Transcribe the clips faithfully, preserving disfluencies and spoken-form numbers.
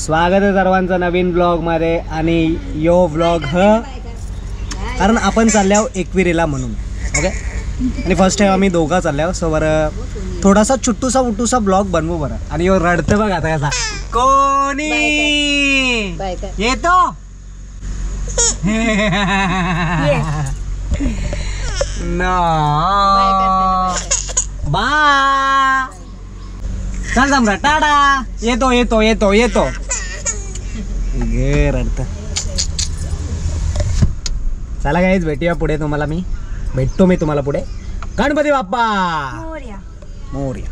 स्वागत आहे सर्वांचं नवीन ब्लॉगमध्ये. आणि यो ब्लॉग ह कारण आपण चाललो एकविरीला म्हणून. ओके. आणि फर्स्ट टाइम आम्ही दोघं चाललो. सो बरं थोडासा छुट्टूसा उट्टूसा ब्लॉग बनवू बरं. आणि यो रडतं बघ आता कसा. कोणी येतो ना बा चल सम्राट टाटा. येतो येतो येतो येतो गे रडत. चला गाईज भेटूया पुढे. तुम्हाला मी भेटतो मी तुम्हाला पुढे. गणपती बाप्पा मोरया मोरया.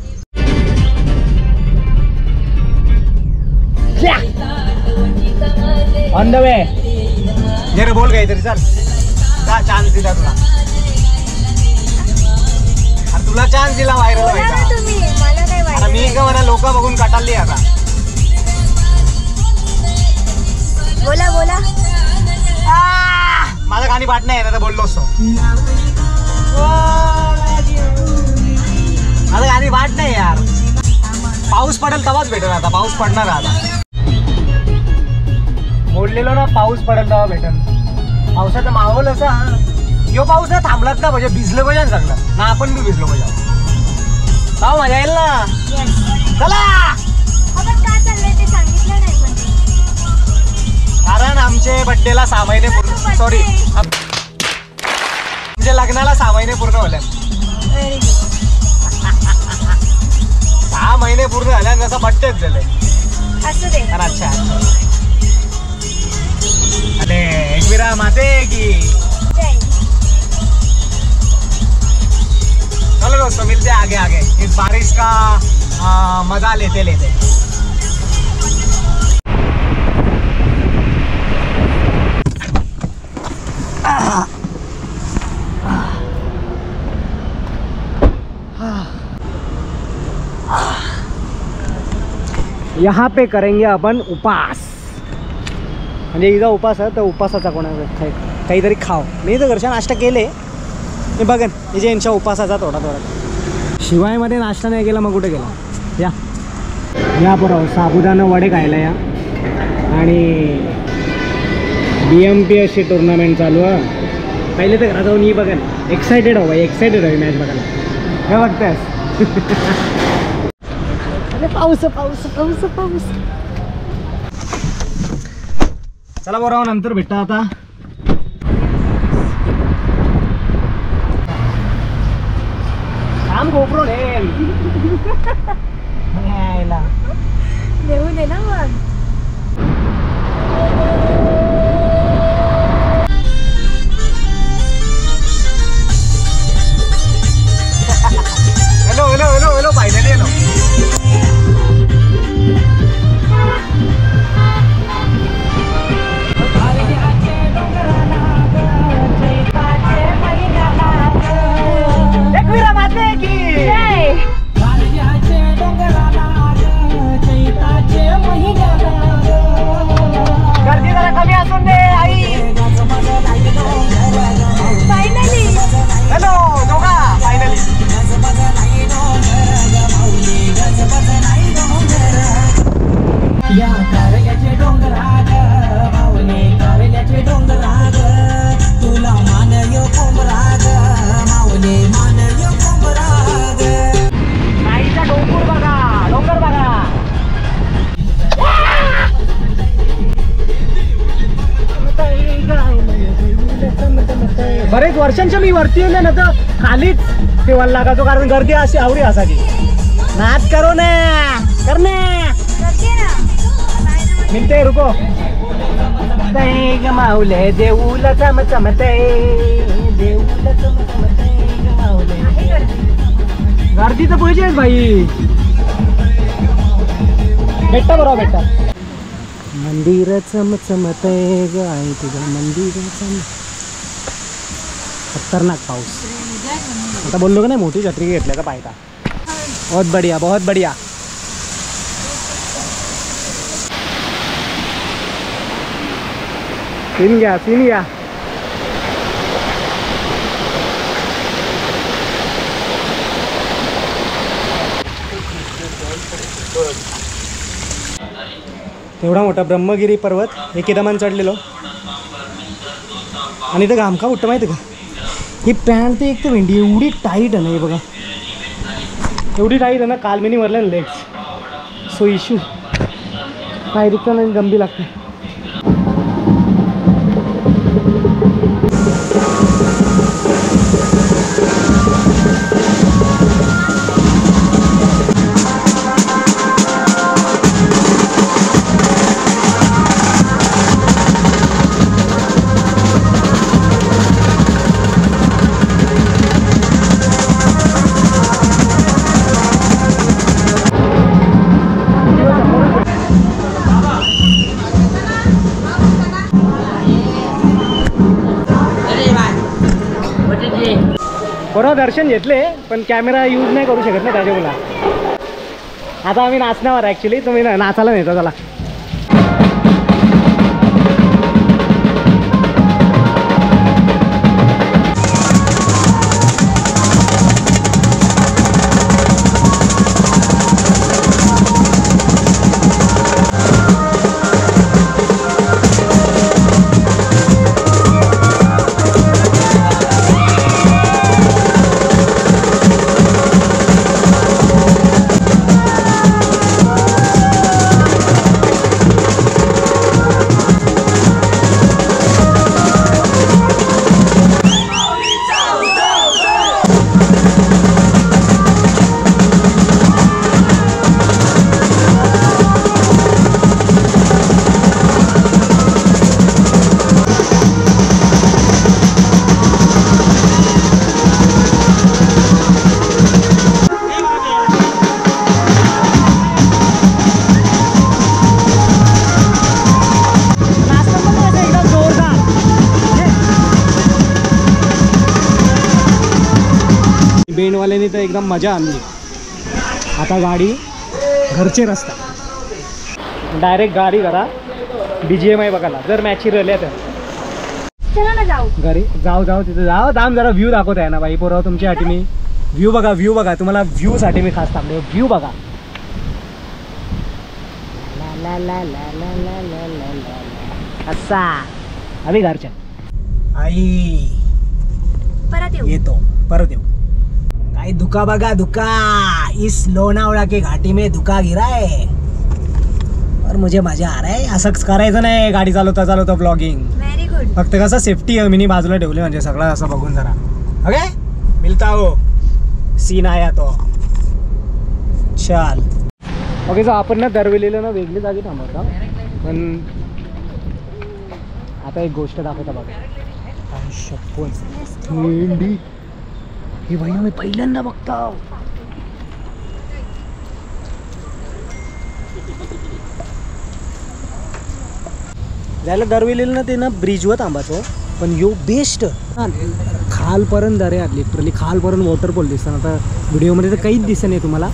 On the way. जरा बोल काहीतरी. चल का चान्स दिला तुला. अरे तुला चान्स दिला व्हायरल व्हायचा. अरे मी का म्हणा लोक बघून कटाळली आता. बोला बोला. माझं गाणी पाठ नाही आता बोललो असतो. माझं गाणी पाठ नाही यार. पाऊस पडेल तेव्हाच भेटेल. आता पाऊस पडणार आता. बोललेलो ना पाऊस पडेल तेव्हा भेटेल. पावसाचा माहोल असा. यो पाऊस ना थांबलाच ना म्हणजे भिजलं पाहिजे ना चांगलं ना. आपण बी भिजलो पाहिजे. हा मजा येईल ना. चला. कारण आमचे बड्डेला सहा महिने पूर्ण सॉरी आमच्या लग्नाला सहा महिने पूर्ण झाले. सहा महिने पूर्ण झाले आणि जसं बड्डेच झाले. अच्छा अच्छा. अरे एकविरा माते की चलो दोस्तों मिलते आगे आगे. इस बारिश का आ, मजा लेते लेते. यहाँ पे करेंगे अपन उपास. म्हणजे इथं उपास आहे तर उपासाचा कोणाचा काहीतरी खाव. मी तर घरच्या नाश्ता केले. मी बघन म्हणजे यांच्या उपासाचा थोडा थोडा. शिवायमध्ये नाश्ता नाही केला मग कुठे गेला. या या बरोबर साबुदाणा वडे खायला या. आणि बी एम पी एसची टुर्नामेंट चालू आहे. पहिले तर घरात जाऊन ही बघन. एक्सायटेड हो भाई एक्सायटेड आहे मॅच बघायला. काय वाटतंस. अरे पाऊस पाऊस पाऊस पाऊस. चला बरोबर नंतर भेटता आता. काम गोप्रो यायला देऊ दे ना मग. Hello hello hello hello finally hello. गर्दी जरा कमी असून दे आई. फायनली हॅलो दोघा फायनली. या कारल्याचे डोंगराग माऊली कारल्याचे डोंगराग तुला मानयो कोंबराग माऊली मानयो कोंबराग. नाईचा डोंगर बघा डोंगर बघा. बरेच वर्षांच्या मी वरती येले ना तर खालीच ठेवायला लागायचो कारण गर्दी अशी आवडी असायची. नाच करो ना करणे मिलते रुको. माऊले देऊला चमचमते देऊला चमचमते माऊले. गर्दी तर पाहिजेच भाई. भेटता बरोबर भेटता. मंदिर चमचमते ग आई तुझं मंदिर चम. खतरनाक पाऊस. आता बोललो का नाही मोठी छत्री घेतल्या का पायता. बहुत बढिया बहुत बढिया. सीन घ्या सीन घ्या. तेवढा मोठा ब्रह्मगिरी पर्वत हे केदारमान चढलेलो. आणि इथं घाम का उठतं माहिती का, ही पॅन्ट ते एक तर भेंडी एवढी टाईट आहे ना, हे बघा एवढी टाईट आहे ना, काल मी नाही भरलं ना लेग्स, सो इश्यू काय दुखतं नाही, गंभी लागते. बरोबर दर्शन घेतले, पण कॅमेरा यूज नाही करू शकत ना त्याच्यामुळे. आता आम्ही नाचण्यावर ॲक्च्युली, तुम्ही नाचायला नेतो चला. बेंडवाल्याने तर एकदम मजा आणली. आता गाडी घरचे रस्ता, डायरेक्ट गाडी करा बी जी एम आय बघायला, जर मॅची रल्या तर चला ना जाऊ. घरी जाऊ जाऊ तिथं जाऊ. दाम जरा व्ह्यू दाखवत आहे ना बाई पोराव तुमच्यासाठी. मी व्ह्यू बघा, व्ह्यू बघा, तुम्हाला व्ह्यूसाठी मी खास थांबले. व्ह्यू बघा, ला ला ला ला ला ला ला ला असा आम्ही घरच्या. आई परत येऊ. येतो, परत येऊ. भाई दुका बगा दुका, इस लोनावळा के घाटी में दुका गिरा है और मुझे मजा आ रहा है. असंच करायचं नाही गाडी चालवता चालवता ब्लॉगिंग. Very good. फक्त कसं सेफ्टी मी बाजूला ठेवले म्हणजे सगळं असं बघून जरा. ओके मिलता हो, सीन आया तो चल. ओके सो आपण ना दरवेलीला ना वेगळी जागी थांबवता, पण आता एक गोष्ट दाखवता बघा. थंडी हे भाई मी पहिल्यांदा बघतो. जायला दरवेलीला ना ते ना ब्रिजवर थांबायचो, पण यो बेस्ट खालपर्यंत दरे आत लिटरली खालपर्यंत वॉटरफॉल दिसतं. आता व्हिडिओमध्ये तर काहीच दिसत नाही तुम्हाला.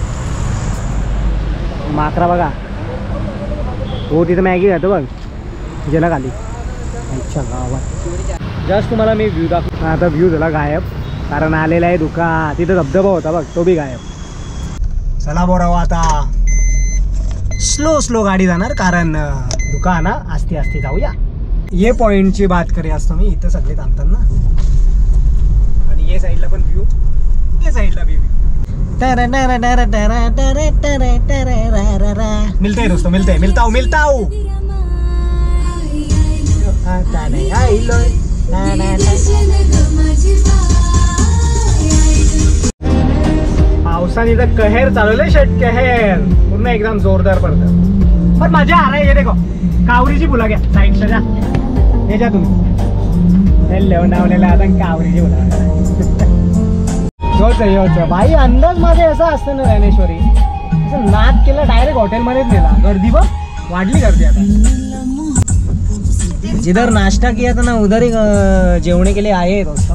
माकरा बघा हो, तिथं मॅगी खातो बघ ज्याला खाली. अच्छा गावात जस्ट तुम्हाला मी व्ह्यू दाखव. आता व्ह्यू झाला गायब, कारण आलेला आहे धुका. तिथं धबधबा होता बघ, तो भी गायब. चला बोराव आता स्लो स्लो गाडी जाणार, कारण धुका ना आस्ती आस्ती जाऊया. ये पॉइंटची बात करी असतो मी. इथं सगळे थांबतात ना, आणि ये साईडला पण व्ह्यू, ये साईडला भी व्ह्यू. मिलते दोस्तों, मिलते मिलता हूँ मिलता हूँ. पावसाने तर कहर चालवले शेट, कहर पूर्ण एकदम जोरदार पडतं. पण मजा आ रहा है. ये देखो कावरीची फुला घ्या साईडला जा, हे जा तुम्ही लेवणावलेला आता कावरीची फुला. योच योच भाई अंदाज मध्ये असं असतं ना ज्ञानेश्वरी, असं नाद केलं डायरेक्ट हॉटेलमध्येच नेला. गर्दी बघ वाढली गर्दी आता. जिधर नाश्ता किया था ना उधर ही जेवणे के लिए आए दोस्तों.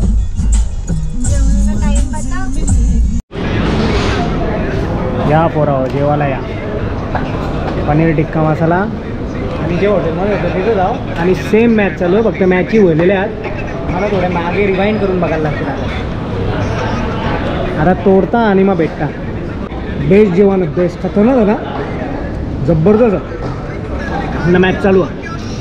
या पोराव जेवायला या. पनीर टिक्का मसाला आणि जे हॉटेलमध्ये होतं तिथं जाऊ. आणि सेम मॅच चालू आहे, फक्त मॅचही उरलेल्या आहेत. मला थोड्या मागे रिवाइंड करून बघायला लागतील. आता आता तोडता आणि मग भेटता. बेस्ट जेवण, बेस्ट खतरनाक होता, जबरदस्त. आपला मॅच चालू आहे.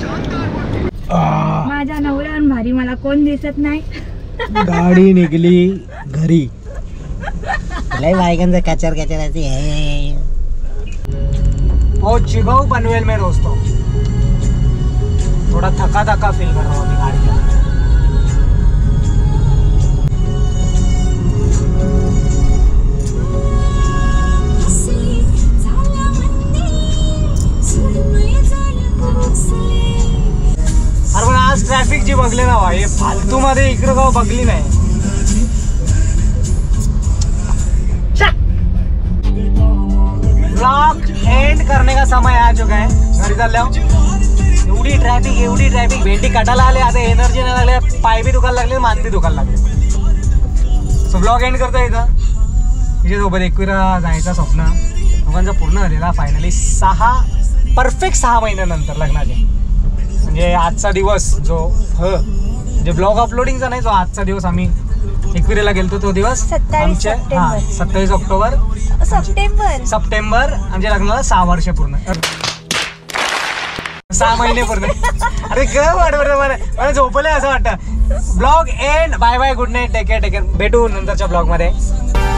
माझ्या नवऱ्यावर भारी मला कोण दिसत नाही. गाडी निघली घरी. लय बायकांचं कचर कचर आहे. बहुत चिबाऊ पनवेल में दोस्तों, थोड़ा थका थका फील कर रहा हूँ गाड़ी में. अरे पण आज ट्रॅफिक जी बघली ना हे फालतू मध्ये इकडं गाव बघली नाही. ब्लॉग एंड करने का समय आ चुका है. घरी चालल्या एवढी ट्रॅफिक एवढी ट्रॅफिक भेंडी काटायला आले. आता एनर्जी नाही लागले, पाय बी दुखायला लागले, मान बी दुखायला लागले. सो ब्लॉग एंड करतो इथं. तिच्यासोबत एकविरा जायचं स्वप्न लोकांचं पूर्ण झालेला फायनली. सहा परफेक्ट सहा महिन्यानंतर लग्नाचे. म्हणजे आजचा दिवस जो ह म्हणजे ब्लॉग अपलोडिंगचा नाही, जो आजचा दिवस आम्ही एकविरेला गेलतो तो दिवस आमचे हा सत्तावीस ऑक्टोबर सप्टेंबर सप्टेंबर आमच्या लग्नाला सहा वर्ष पूर्ण. सहा महिने पूर्ण. अरे ग वाटत मला झोपलंय असं वाटतं. Blog end. Bye bye, good night, take care take care. भेटू नंतरच्या ब्लॉग मध्ये.